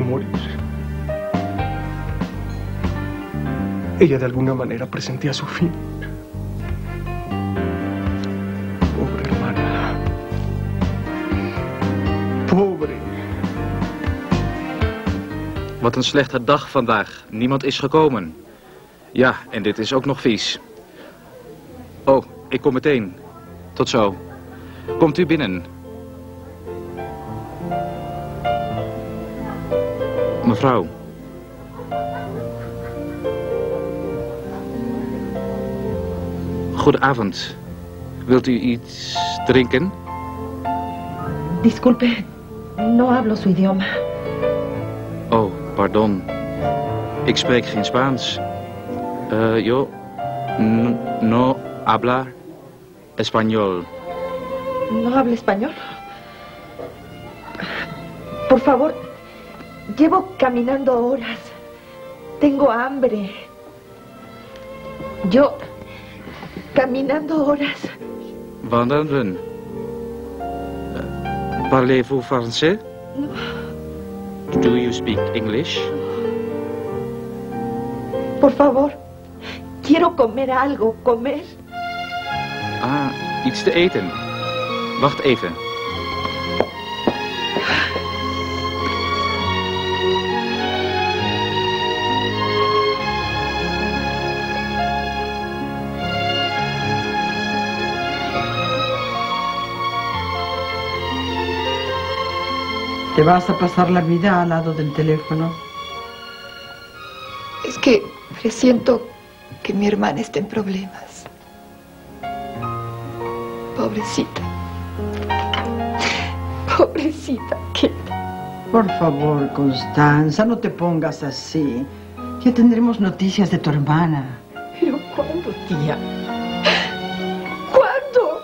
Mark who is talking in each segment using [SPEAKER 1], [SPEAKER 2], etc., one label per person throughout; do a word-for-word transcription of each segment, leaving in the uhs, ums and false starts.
[SPEAKER 1] morir. Ella de alguna manera presentía su fin. Pobre hermana. Pobre.
[SPEAKER 2] Wat een slechte dag vandaag. Niemand is gekomen. Ja, en dit is ook nog vies. Oh, ik kom meteen. Tot zo. Komt u binnen. Mevrouw. Goedenavond. Wilt u iets drinken?
[SPEAKER 3] Disculpe, no hablo su idioma.
[SPEAKER 2] Oh, pardon. Ik spreek geen Spaans. Uh, yo no habla español.
[SPEAKER 3] ¿No habla español? Por favor, llevo caminando horas. Tengo hambre. Yo... caminando horas.
[SPEAKER 2] Wandelen. Parlez-vous français?
[SPEAKER 3] No.
[SPEAKER 2] Do you speak English?
[SPEAKER 3] Por favor, quiero comer algo, comer.
[SPEAKER 2] Ah, iets te eten. Wacht even.
[SPEAKER 4] ¿Te vas a pasar la vida al lado del teléfono?
[SPEAKER 3] Es que presiento que mi hermana está en problemas. Pobrecita. Pobrecita, ¿qué?
[SPEAKER 4] Por favor, Constanza, no te pongas así. Ya tendremos noticias de tu hermana.
[SPEAKER 3] ¿Pero cuándo, tía? ¿Cuándo?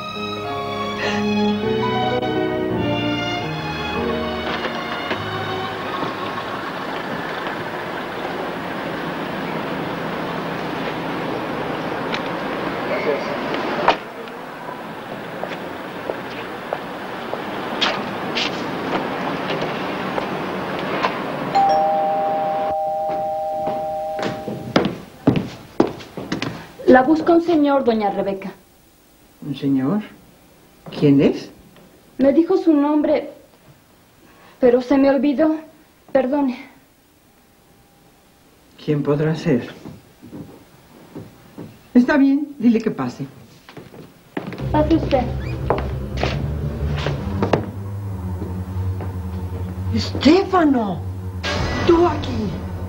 [SPEAKER 5] La busca un señor, doña Rebeca.
[SPEAKER 4] ¿Un señor? ¿Quién es?
[SPEAKER 5] Me dijo su nombre, pero se me olvidó. Perdone.
[SPEAKER 4] ¿Quién podrá ser? Está bien, dile que pase.
[SPEAKER 5] Pase usted.
[SPEAKER 4] ¡Estéfano! ¡Tú aquí!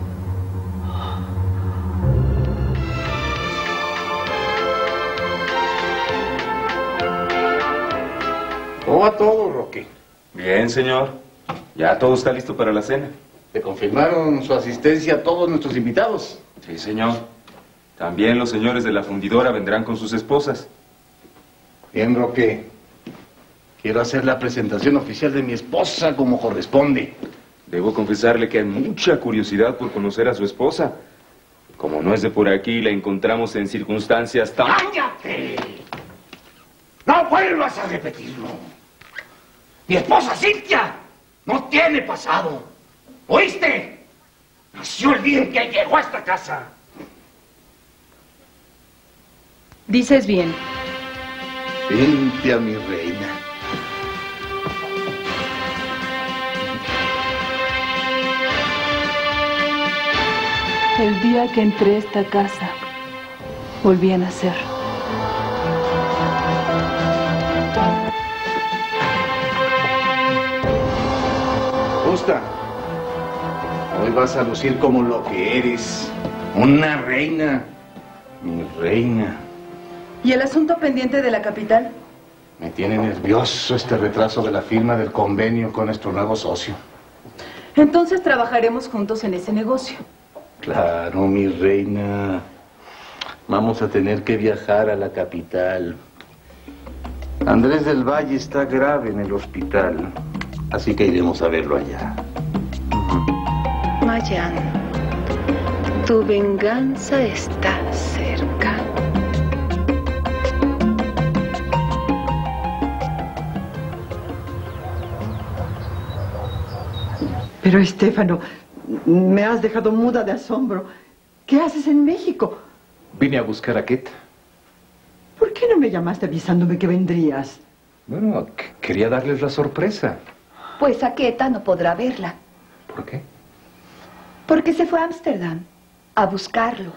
[SPEAKER 6] ¿Cómo va todo, Roque?
[SPEAKER 7] Bien, señor. Ya todo está listo para la cena.
[SPEAKER 6] ¿Le confirmaron su asistencia a todos nuestros invitados?
[SPEAKER 7] Sí, señor. También los señores de la fundidora vendrán con sus esposas.
[SPEAKER 6] Bien, Roque. Quiero hacer la presentación oficial de mi esposa como corresponde.
[SPEAKER 7] Debo confesarle que hay mucha curiosidad por conocer a su esposa. Como no es de por aquí, la encontramos en circunstancias tan...
[SPEAKER 6] ¡Cállate! ¡No vuelvas a repetirlo! Mi esposa Cintia no tiene pasado. ¿Oíste? Nació el día en que llegó a esta casa.
[SPEAKER 8] Dices bien.
[SPEAKER 6] Cintia, mi reina.
[SPEAKER 8] El día que entré a esta casa, volví a nacer.
[SPEAKER 6] Gusta. Hoy vas a lucir como lo que eres. Una reina. Mi reina.
[SPEAKER 8] ¿Y el asunto pendiente de la capital?
[SPEAKER 6] Me tiene nervioso este retraso de la firma del convenio con nuestro nuevo socio.
[SPEAKER 8] Entonces trabajaremos juntos en ese negocio.
[SPEAKER 6] Claro, mi reina. Vamos a tener que viajar a la capital. Andrés del Valle está grave en el hospital, así que iremos a verlo allá.
[SPEAKER 9] Mayan, tu venganza está cerca.
[SPEAKER 4] Pero, Estefano, me has dejado muda de asombro. ¿Qué haces en México?
[SPEAKER 10] Vine a buscar a Kate.
[SPEAKER 4] ¿Por qué no me llamaste avisándome que vendrías?
[SPEAKER 10] Bueno, quería darles la sorpresa.
[SPEAKER 3] Pues Aketa no podrá verla.
[SPEAKER 10] ¿Por qué?
[SPEAKER 3] Porque se fue a Ámsterdam a buscarlo.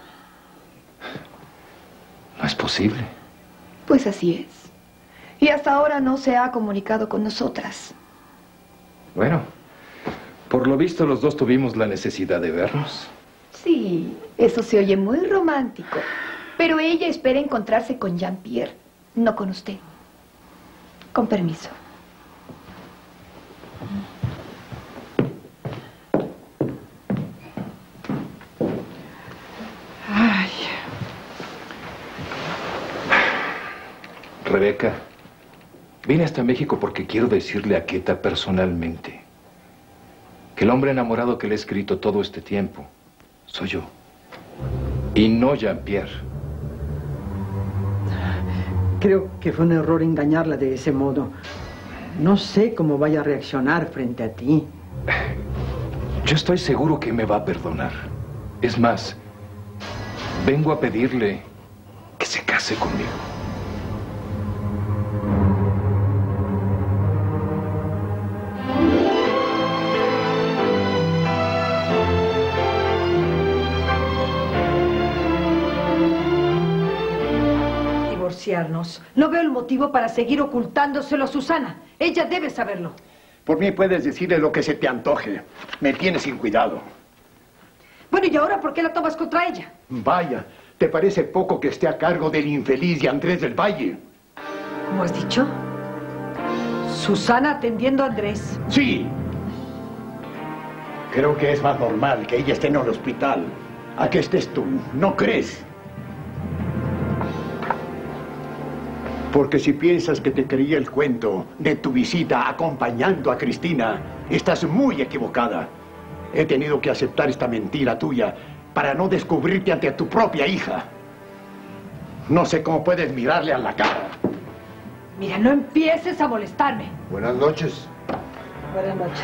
[SPEAKER 10] No es posible.
[SPEAKER 3] Pues así es. Y hasta ahora no se ha comunicado con nosotras.
[SPEAKER 10] Bueno, por lo visto los dos tuvimos la necesidad de vernos.
[SPEAKER 3] Sí, eso se oye muy romántico. Pero ella espera encontrarse con Jean-Pierre, no con usted. Con permiso.
[SPEAKER 4] Ay.
[SPEAKER 10] Rebeca, vine hasta México porque quiero decirle a Keta personalmente que el hombre enamorado que le he escrito todo este tiempo soy yo. Y no Jean-Pierre.
[SPEAKER 4] Creo que fue un error engañarla de ese modo. No sé cómo vaya a reaccionar frente a ti.
[SPEAKER 10] Yo estoy seguro que me va a perdonar. Es más, vengo a pedirle que se case conmigo.
[SPEAKER 11] No veo el motivo para seguir ocultándoselo a Susana. Ella debe saberlo.
[SPEAKER 12] Por mí puedes decirle lo que se te antoje. Me tienes sin cuidado.
[SPEAKER 11] Bueno, ¿y ahora por qué la tomas contra ella?
[SPEAKER 12] Vaya, ¿te parece poco que esté a cargo del infeliz de Andrés del Valle?
[SPEAKER 11] ¿Cómo has dicho? Susana atendiendo a Andrés.
[SPEAKER 12] Sí. Creo que es más normal que ella esté en el hospital a que estés tú. ¿No crees? Porque si piensas que te creí el cuento de tu visita acompañando a Cristina, estás muy equivocada. He tenido que aceptar esta mentira tuya para no descubrirte ante tu propia hija. No sé cómo puedes mirarle a la cara.
[SPEAKER 11] Mira, no empieces a molestarme.
[SPEAKER 13] Buenas noches.
[SPEAKER 11] Buenas noches.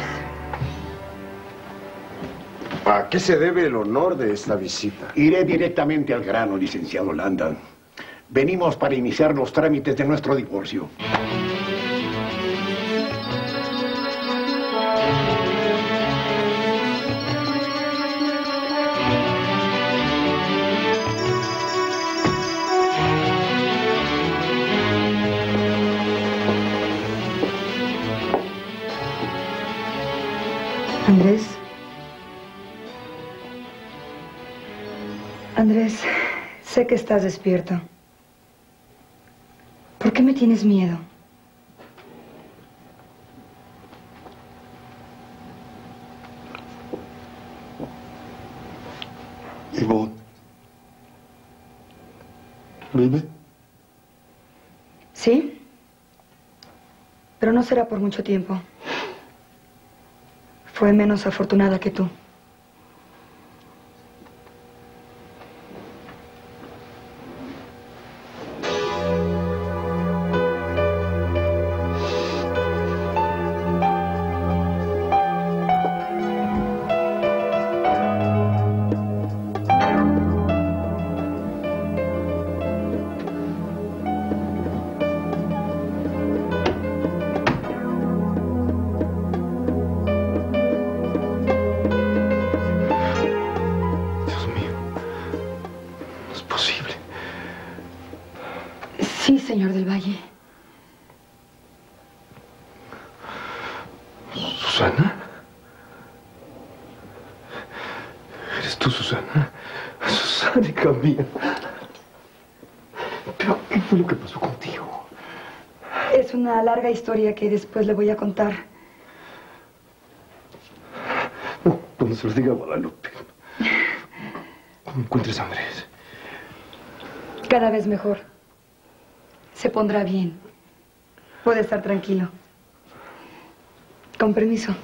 [SPEAKER 13] ¿A qué se debe el honor de esta visita?
[SPEAKER 12] Iré directamente al grano, licenciado Landa. Venimos para iniciar los trámites de nuestro divorcio.
[SPEAKER 3] Andrés. Andrés, sé que estás despierto. ¿Por qué me tienes miedo?
[SPEAKER 13] Ivonne. ¿Vive?
[SPEAKER 3] Sí, pero no será por mucho tiempo. Fue menos afortunada que tú. Sí, señor del Valle.
[SPEAKER 13] ¿Susana? ¿Eres tú, Susana? Susana, hija mía. ¿Pero qué fue lo que pasó contigo?
[SPEAKER 3] Es una larga historia que después le voy a contar.
[SPEAKER 13] No, cuando se los diga a Guadalupe. ¿Cómo encuentres a Andrés?
[SPEAKER 3] Cada vez mejor. Se pondrá bien. Puede estar tranquilo. Con permiso.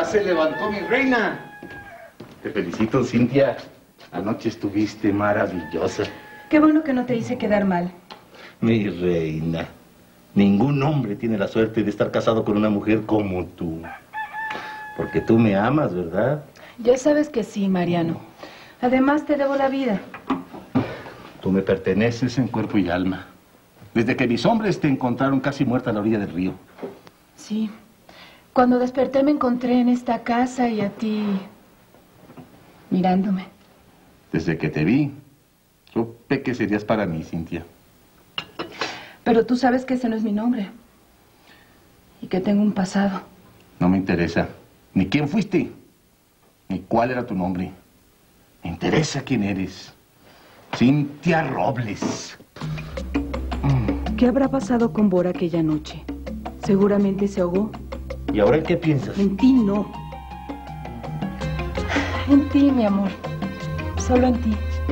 [SPEAKER 6] se levantó mi reina. Te felicito, Cintia. Anoche estuviste maravillosa.
[SPEAKER 8] Qué bueno que no te hice quedar mal.
[SPEAKER 6] Mi reina. Ningún hombre tiene la suerte de estar casado con una mujer como tú. Porque tú me amas, ¿verdad?
[SPEAKER 8] Ya sabes que sí, Mariano. Además, te debo la vida.
[SPEAKER 6] Tú me perteneces en cuerpo y alma. Desde que mis hombres te encontraron casi muerta a la orilla del río.
[SPEAKER 8] Sí. Cuando desperté me encontré en esta casa y a ti mirándome.
[SPEAKER 6] Desde que te vi, supe que serías para mí, Cintia.
[SPEAKER 8] Pero tú sabes que ese no es mi nombre. Y que tengo un pasado.
[SPEAKER 6] No me interesa ni quién fuiste, ni cuál era tu nombre. Me interesa quién eres. Cintia Robles.
[SPEAKER 8] ¿Qué habrá pasado con Bora aquella noche? Seguramente se ahogó.
[SPEAKER 6] ¿Y ahora en qué piensas?
[SPEAKER 8] En ti no. En ti, mi amor. Solo en ti.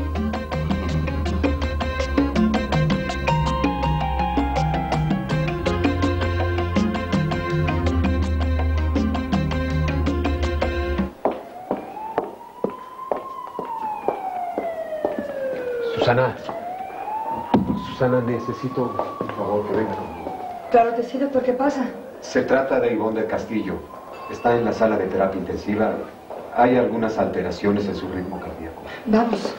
[SPEAKER 13] Susana. Susana, necesito, por favor, que venga conmigo.
[SPEAKER 11] Claro que sí, doctor. ¿Qué pasa?
[SPEAKER 13] Se trata de Ivonne del Castillo. Está en la sala de terapia intensiva. Hay algunas alteraciones en su ritmo cardíaco.
[SPEAKER 11] Vamos.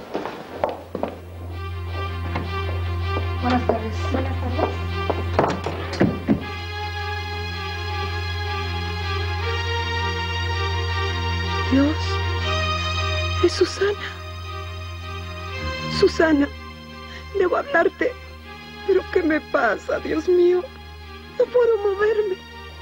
[SPEAKER 11] Buenas tardes. Buenas tardes.
[SPEAKER 9] Dios, es Susana. Susana, debo hablarte. ¿Pero qué me pasa, Dios mío? No puedo moverme.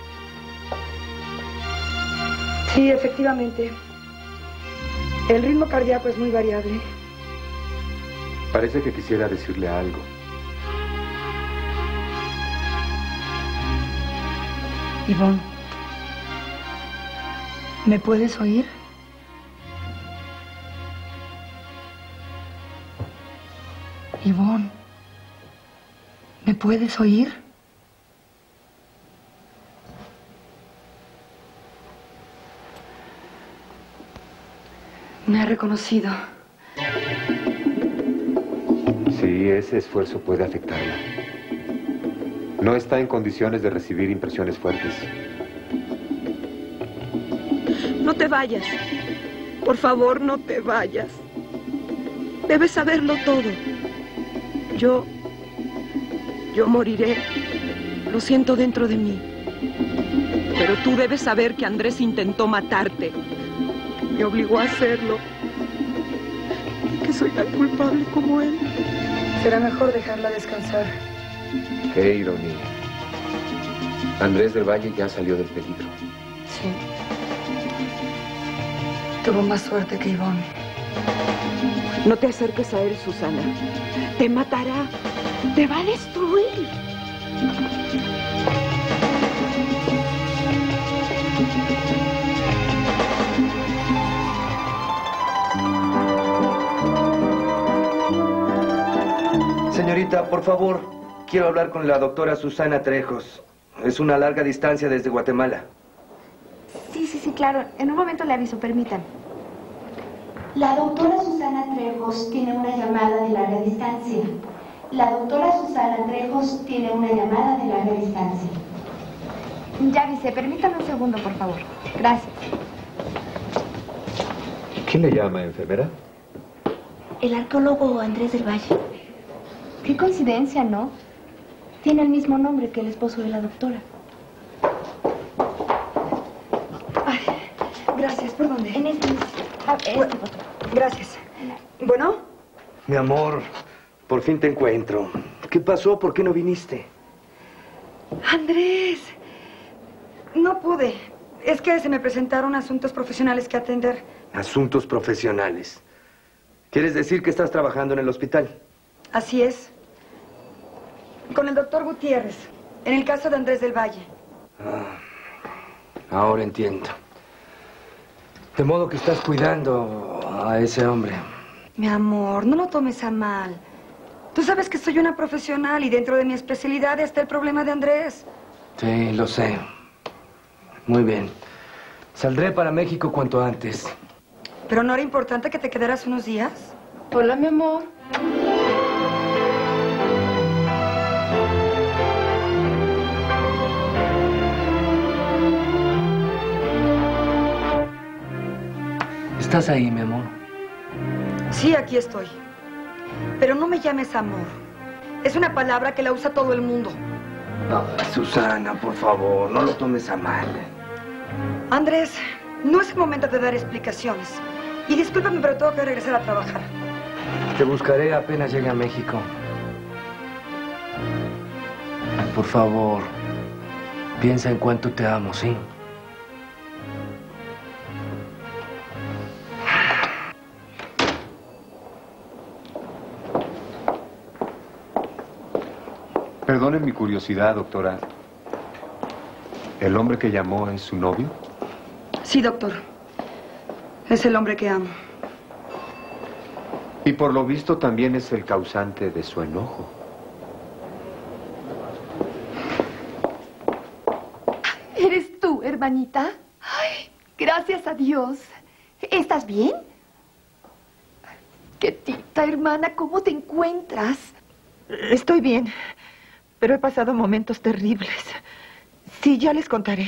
[SPEAKER 11] Sí, efectivamente. El ritmo cardíaco es muy variable.
[SPEAKER 13] Parece que quisiera decirle algo.
[SPEAKER 11] Ivonne, ¿me puedes oír? Ivonne, ¿me puedes oír? Me ha reconocido.
[SPEAKER 13] Sí, ese esfuerzo puede afectarla. No está en condiciones de recibir impresiones fuertes.
[SPEAKER 9] No te vayas. Por favor, no te vayas. Debes saberlo todo. Yo... Yo moriré. Lo siento dentro de mí. Pero tú debes saber que Andrés intentó matarte. Me obligó a hacerlo. Y que soy tan culpable como él.
[SPEAKER 11] Será mejor dejarla descansar.
[SPEAKER 13] Qué ironía. Andrés del Valle ya salió del peligro.
[SPEAKER 11] Sí. Tuvo más suerte que Ivonne.
[SPEAKER 9] No te acerques a él, Susana. Te matará. Te va a destruir.
[SPEAKER 14] Señorita, por favor, quiero hablar con la doctora Susana Trejos. Es una larga distancia desde Guatemala.
[SPEAKER 15] Sí, sí, sí, claro. En un momento le aviso, permítanme. La doctora Susana Trejos tiene una llamada de larga distancia. La doctora Susana Trejos tiene una llamada de larga distancia. Ya avisé, permítame un segundo, por favor. Gracias.
[SPEAKER 13] ¿Quién le llama, enfermera?
[SPEAKER 15] El arqueólogo Andrés del Valle. Qué coincidencia, ¿no? Tiene el mismo nombre que el esposo de la doctora.
[SPEAKER 11] Ay, gracias. ¿Por dónde?
[SPEAKER 15] En este... Ah, este
[SPEAKER 11] bueno, gracias. ¿Bueno?
[SPEAKER 14] Mi amor, por fin te encuentro. ¿Qué pasó? ¿Por qué no viniste?
[SPEAKER 11] Andrés, no pude. Es que se me presentaron asuntos profesionales que atender.
[SPEAKER 14] Asuntos profesionales. ¿Quieres decir que estás trabajando en el hospital?
[SPEAKER 11] Así es. Con el doctor Gutiérrez, en el caso de Andrés del Valle.
[SPEAKER 14] Ah, ahora entiendo. De modo que estás cuidando a ese hombre.
[SPEAKER 11] Mi amor, no lo tomes a mal. Tú sabes que soy una profesional y dentro de mi especialidad está el problema de Andrés.
[SPEAKER 14] Sí, lo sé. Muy bien. Saldré para México cuanto antes.
[SPEAKER 11] ¿Pero no era importante que te quedaras unos días?
[SPEAKER 5] Hola, mi amor.
[SPEAKER 14] ¿Estás ahí, mi amor?
[SPEAKER 11] Sí, aquí estoy. Pero no me llames amor. Es una palabra que la usa todo el mundo.
[SPEAKER 14] No, Susana, por favor, no lo tomes a mal.
[SPEAKER 11] Andrés, no es el momento de dar explicaciones. Y discúlpame, pero tengo que regresar a trabajar.
[SPEAKER 14] Te buscaré apenas llegue a México. Por favor, piensa en cuánto te amo, ¿sí?
[SPEAKER 13] Perdone mi curiosidad, doctora. ¿El hombre que llamó es su novio?
[SPEAKER 11] Sí, doctor. Es el hombre que amo.
[SPEAKER 13] Y por lo visto también es el causante de su enojo.
[SPEAKER 3] ¿Eres tú, hermanita? Ay, gracias a Dios. ¿Estás bien? Quietita, hermana, ¿cómo te encuentras?
[SPEAKER 9] Estoy bien, pero he pasado momentos terribles. Sí, ya les contaré.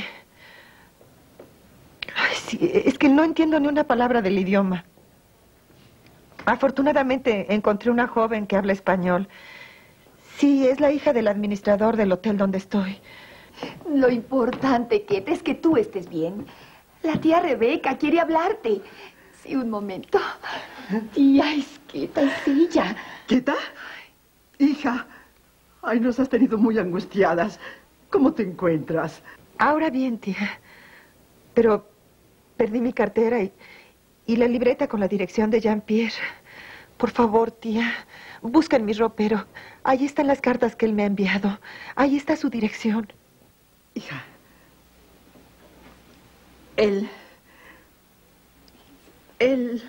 [SPEAKER 9] Ay, sí, es que no entiendo ni una palabra del idioma. Afortunadamente encontré una joven que habla español. Sí, es la hija del administrador del hotel donde estoy.
[SPEAKER 3] Lo importante, Quieta, es que tú estés bien. La tía Rebeca quiere hablarte. Sí, un momento. Tía, es Quieta, es ella.
[SPEAKER 4] ¿Quieta? Hija, ay, nos has tenido muy angustiadas. ¿Cómo te encuentras?
[SPEAKER 9] Ahora bien, tía. Pero perdí mi cartera y, y la libreta con la dirección de Jean-Pierre. Por favor, tía, busca en mi ropero. Ahí están las cartas que él me ha enviado. Ahí está su dirección.
[SPEAKER 4] Hija, él... Él...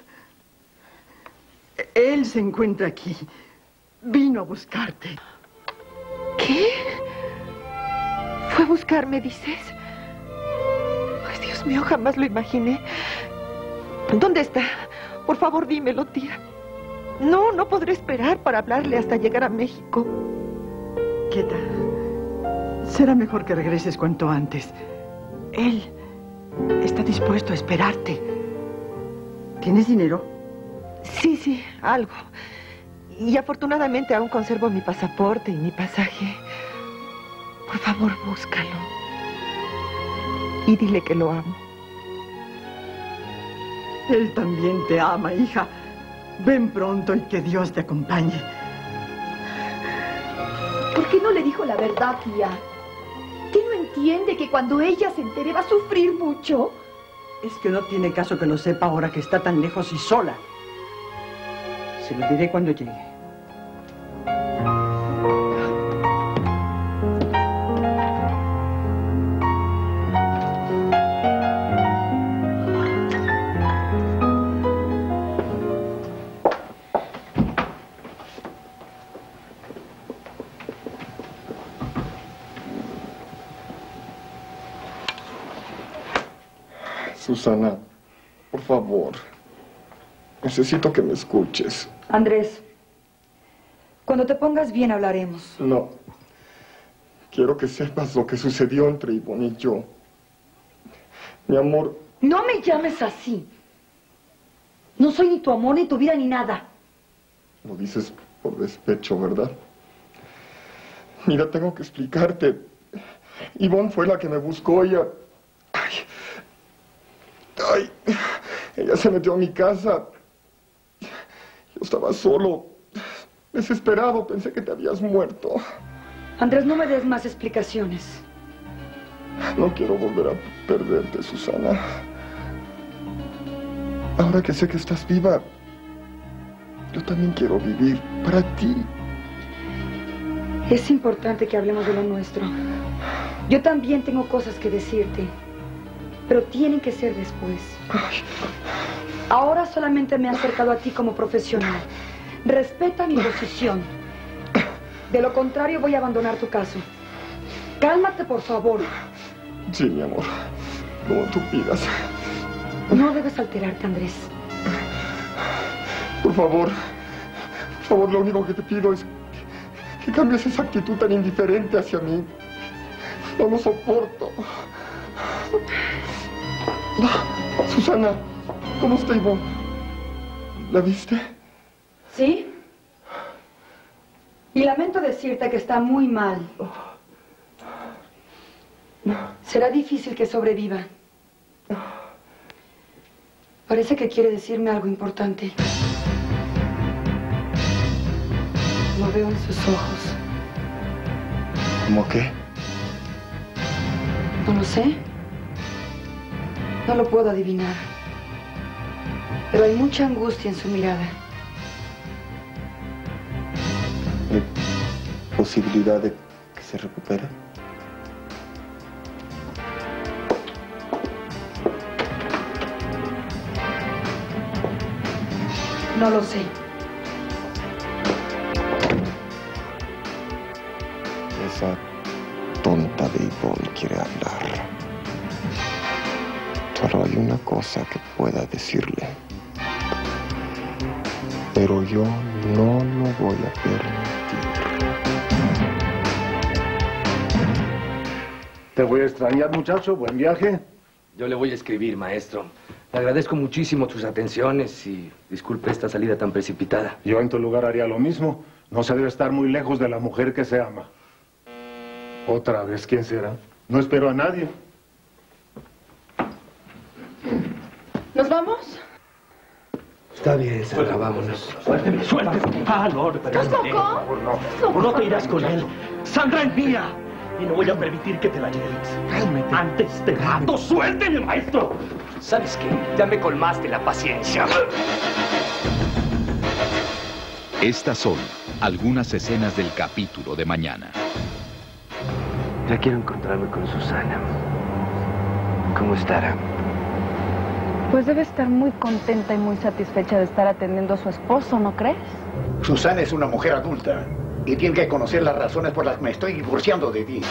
[SPEAKER 4] Él se encuentra aquí. Vino a buscarte.
[SPEAKER 9] ¿Qué? ¿Fue a buscarme, dices? Ay, Dios mío, jamás lo imaginé. ¿Dónde está? Por favor, dímelo, tía. No, no podré esperar para hablarle hasta llegar a México.
[SPEAKER 4] Quieta, será mejor que regreses cuanto antes. Él está dispuesto a esperarte. ¿Tienes dinero?
[SPEAKER 9] Sí, sí, algo. Y afortunadamente aún conservo mi pasaporte y mi pasaje. Por favor, búscalo. Y dile que lo amo.
[SPEAKER 4] Él también te ama, hija. Ven pronto y que Dios te acompañe.
[SPEAKER 3] ¿Por qué no le dijo la verdad, tía? ¿Qué no entiende que cuando ella se entere va a sufrir mucho?
[SPEAKER 4] Es que no tiene caso que lo sepa ahora que está tan lejos y sola. Se lo diré cuando llegue.
[SPEAKER 16] Susana, por favor, necesito que me escuches.
[SPEAKER 11] Andrés, cuando te pongas bien hablaremos.
[SPEAKER 16] No, quiero que sepas lo que sucedió entre Ivonne y yo. Mi amor...
[SPEAKER 11] No me llames así. No soy ni tu amor, ni tu vida, ni nada.
[SPEAKER 16] Lo dices por despecho, ¿verdad? Mira, tengo que explicarte. Ivonne fue la que me buscó, ella... Ay, ay, ella se metió a mi casa. Yo estaba solo, desesperado, pensé que te habías muerto.
[SPEAKER 11] Andrés, no me des más explicaciones.
[SPEAKER 16] No quiero volver a perderte, Susana. Ahora que sé que estás viva, yo también quiero vivir para ti.
[SPEAKER 11] Es importante que hablemos de lo nuestro. Yo también tengo cosas que decirte, pero tienen que ser después.
[SPEAKER 16] Ay.
[SPEAKER 11] Ahora solamente me he acercado a ti como profesional. Respeta mi posición. De lo contrario, voy a abandonar tu caso. Cálmate, por favor.
[SPEAKER 16] Sí, mi amor. Como tú pidas.
[SPEAKER 11] No debes alterarte, Andrés.
[SPEAKER 16] Por favor, por favor, lo único que te pido es que, que cambies esa actitud tan indiferente hacia mí. No lo soporto. Susana, ¿cómo está Ivonne? ¿La viste?
[SPEAKER 11] ¿Sí? Y lamento decirte que está muy mal. Será difícil que sobreviva. Parece que quiere decirme algo importante. Lo veo en sus ojos.
[SPEAKER 16] ¿Cómo qué?
[SPEAKER 11] No lo sé. No lo puedo adivinar. Pero hay mucha angustia en su mirada.
[SPEAKER 16] ¿Hay posibilidad de que se recupere?
[SPEAKER 11] No lo sé.
[SPEAKER 16] Esa tonta de Ivonne quiere hablar. Solo hay una cosa que pueda decirle. Pero yo no lo voy a permitir.
[SPEAKER 10] Te voy a extrañar, muchacho. Buen viaje.
[SPEAKER 14] Yo le voy a escribir, maestro. Le agradezco muchísimo tus atenciones y disculpe esta salida tan precipitada.
[SPEAKER 10] Yo en tu lugar haría lo mismo. No se debe estar muy lejos de la mujer que se ama. Otra vez, ¿quién será? No espero a nadie.
[SPEAKER 11] ¿Nos vamos?
[SPEAKER 14] Está bien, Sandra, vámonos.
[SPEAKER 1] Suélteme, suélteme. Ah, no, pero
[SPEAKER 11] ¿Estás
[SPEAKER 1] no,
[SPEAKER 11] loco?
[SPEAKER 1] no, no, no te irás con él. Sandra es mía. Y no voy a permitir que te la lleves.
[SPEAKER 10] Cálmate.
[SPEAKER 1] Antes te mato. ¡Suélteme, maestro!
[SPEAKER 14] ¿Sabes qué? Ya me colmaste la paciencia.
[SPEAKER 17] Estas son algunas escenas del capítulo de mañana.
[SPEAKER 14] Ya quiero encontrarme con Susana. ¿Cómo estará?
[SPEAKER 8] Pues debe estar muy contenta y muy satisfecha de estar atendiendo a su esposo, ¿no crees?
[SPEAKER 12] Susana es una mujer adulta y tiene que conocer las razones por las que me estoy divorciando de ti.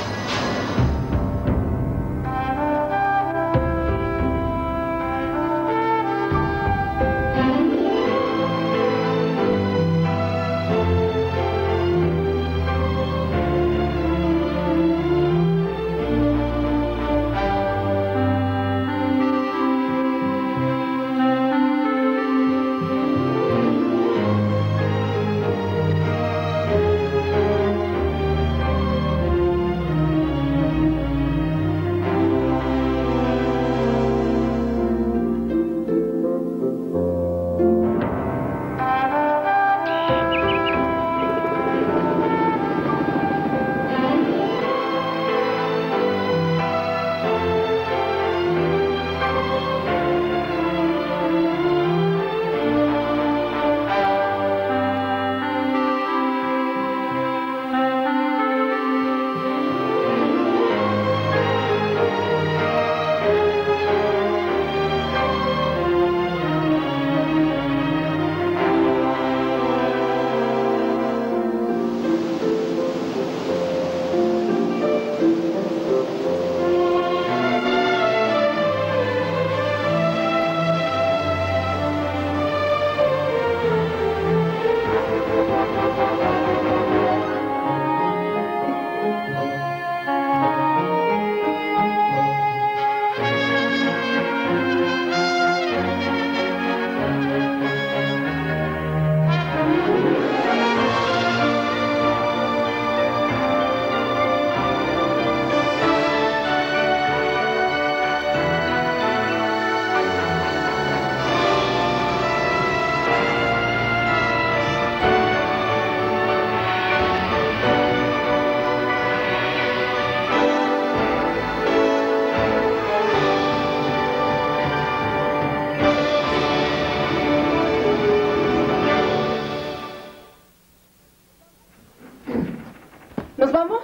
[SPEAKER 11] ¿Nos vamos?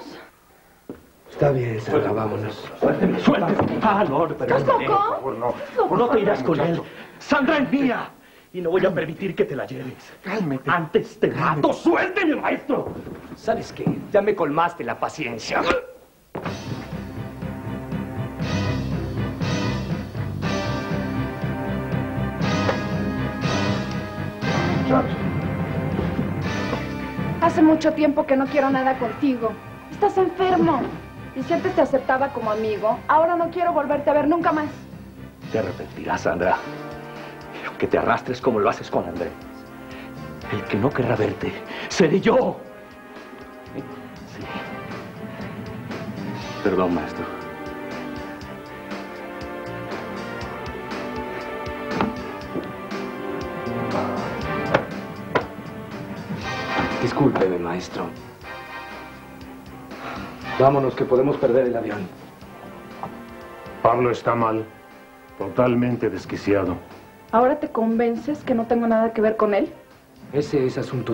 [SPEAKER 14] Está bien, Sandra, vámonos.
[SPEAKER 1] Suélteme, suélteme. Ah, no, pero
[SPEAKER 11] ¿Estás loco?
[SPEAKER 1] no, no te irás con él. Sandra es mía. Y no voy a permitir que te la lleves.
[SPEAKER 10] Cálmate.
[SPEAKER 1] Antes te mato. ¡Suélteme, maestro!
[SPEAKER 14] ¿Sabes qué? Ya me colmaste la paciencia.
[SPEAKER 5] Hace mucho tiempo que no quiero nada contigo. Estás enfermo. Y si antes te aceptaba como amigo, ahora no quiero volverte a ver nunca más.
[SPEAKER 1] Te arrepentirás, Sandra. Y aunque te arrastres como lo haces con Andrés, el que no querrá verte seré yo. Sí. Perdón, maestro.
[SPEAKER 14] Discúlpeme, maestro. Vámonos, que podemos perder el avión.
[SPEAKER 12] Pablo está mal. Totalmente desquiciado.
[SPEAKER 5] ¿Ahora te convences que no tengo nada que ver con él?
[SPEAKER 14] Ese es asunto